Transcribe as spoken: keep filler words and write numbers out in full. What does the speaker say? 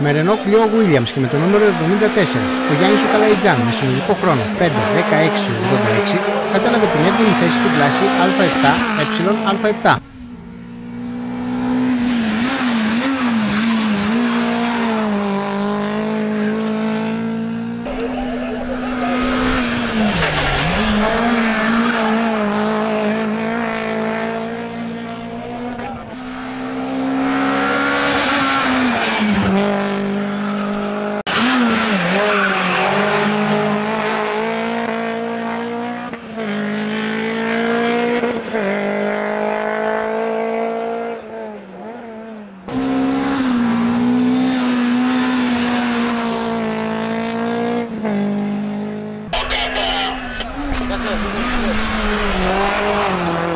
με Renault Clio Williams και με το νούμερο εβδομήντα τέσσερα, ο Γιάννης ο Καλαϊτζάν με συνολικό χρόνο πέντε δεκαέξι ογδόντα έξι κατέλαβε την έβδομη θέση στην κλάση Α επτά ε Α7. Gracias.